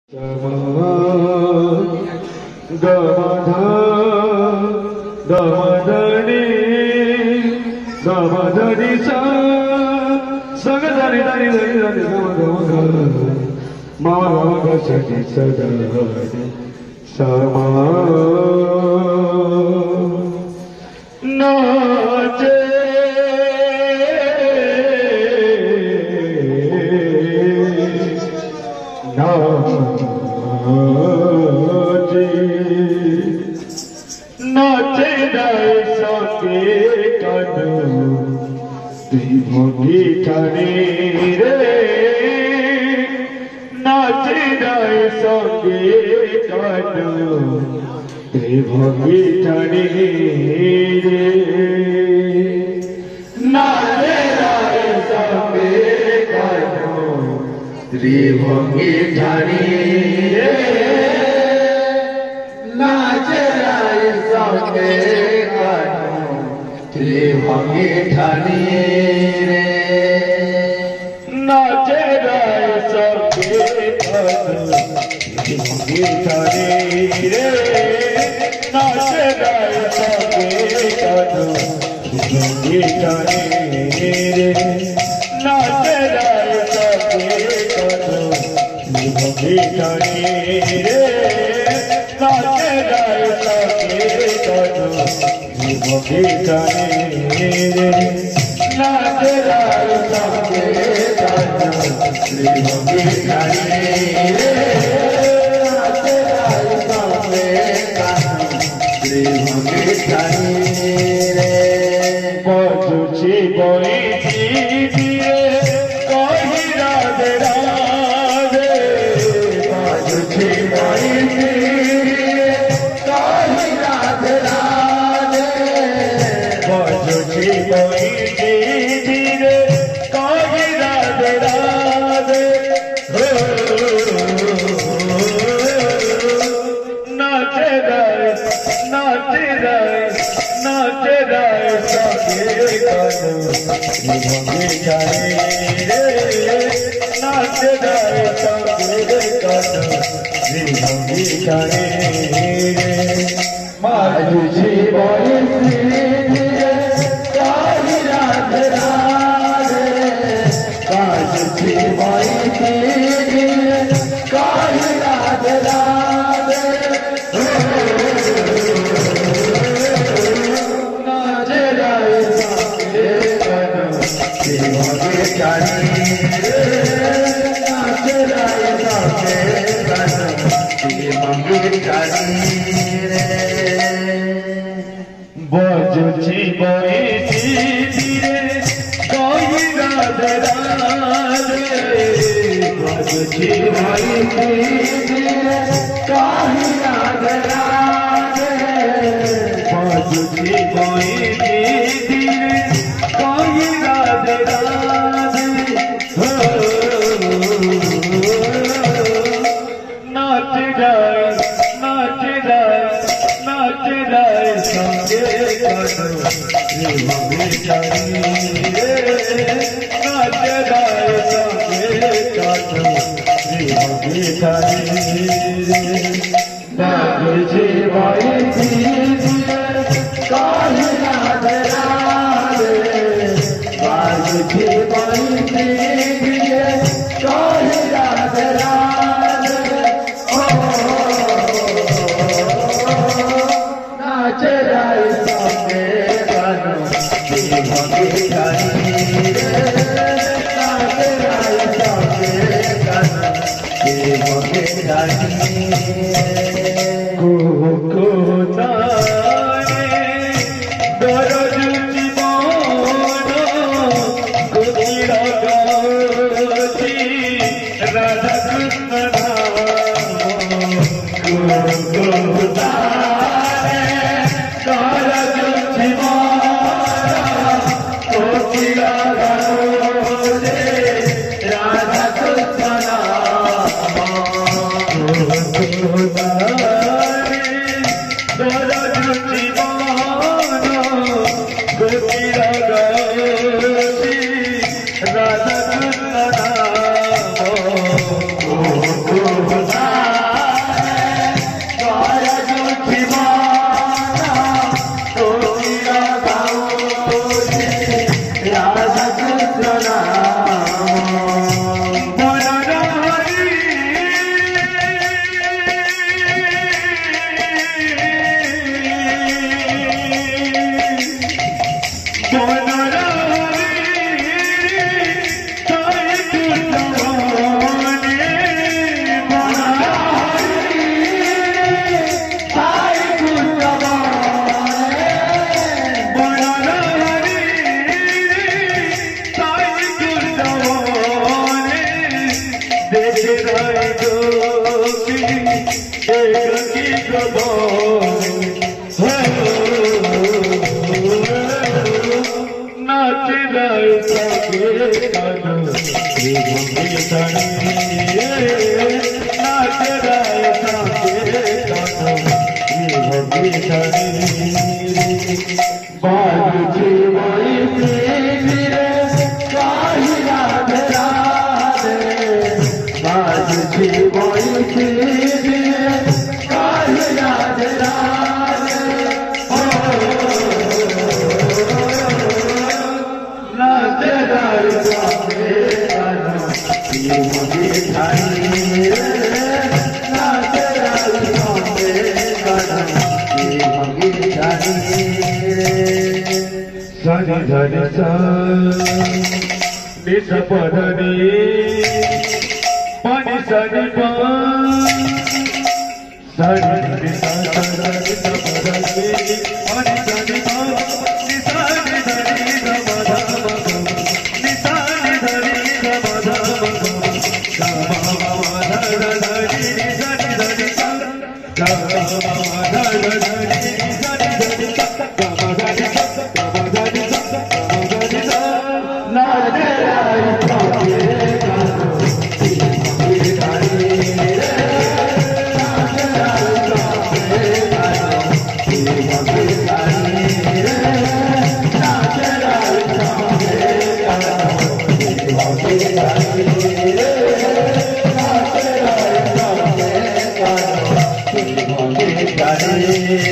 Damadani sa sagadani dani dani dani gamagaga mama sati sadani sama nache nache dai sange kadu त्रिभुगी ठनी रे नाचे दाए संगे काटो त्रिभुगी ठनी रे नाचे दाए संगे काटो त्रिभुगी ठनी रे नाचे दाए संगे काटो त्रिभुगी ठनी रे नाचे दाए संगे काटो त्रिभुगी ठनी रे नाचे दाए संगे काटो त्रिभुगी ठनी रे नाचे दाए संगे काटो त्रिभुगी ठनी रे नाचे दाए संगे काटो त्रिभुगी ठनी रे नाचे दाए संगे काटो त्रिभुगी ठनी रे नाचे दाए संगे काटो त्रिभुगी ठनी रे बजुची बइची दिए कहि राधे राधे बजुची बइची कहि राधे राधे बजुची बइची दिए कहि राधे राधे नाचे दाए नाचे दाए नाचे दाए संगे काटो त्रिभुगी ठनी रे नाचे दाए संगे काटो त्रिभुगी ठनी रे माजुची बइची दिए कहि राधे राधे माजुची बइची दिए कहि राधे राधे नाचे दाए संगे काटो त्रिभुगी ठनी रे नाचे दाए संगे काटो त्रिभुगी ठनी रे बजुची बइची दिए कहि राधे राधे बजुची बइची दिए कहि राधे राधे बजुची बइची दिए कहि राधे राधे नाचे दाए नाचे दाए नाचे दाए संगे काटो त्रिभुगी ठनी रे नाचे दाए संगे काटो त्रिभुगी ठनी रे बजुची बइची दिए कहि राधे राधे बजुची बइची दिए कहि राधे राधे नाचे दाए संगे काटो त्रिभुगी ठनी रे नाचे दाए संगे काटो त्रिभुगी ठनी को ताने दरद जीवन गोतीरा गाती राधा कृष्ण नाम को ताने दरद जीवन गोतीरा गाती राधा कृष्ण नाम राधा कृष्ण नाम बाजू सनि धनि सा नि स प ध नि पनि सनि प सनि धनि सा नि स प ध नि पनि सनि प नि सा नि धनि स प ध नि सा नि धनि स प ध ग म ध ध धनि नि सा नि धनि सा ग म ध ध धनि नि सा नि धनि सा ग म ध नि सा Hare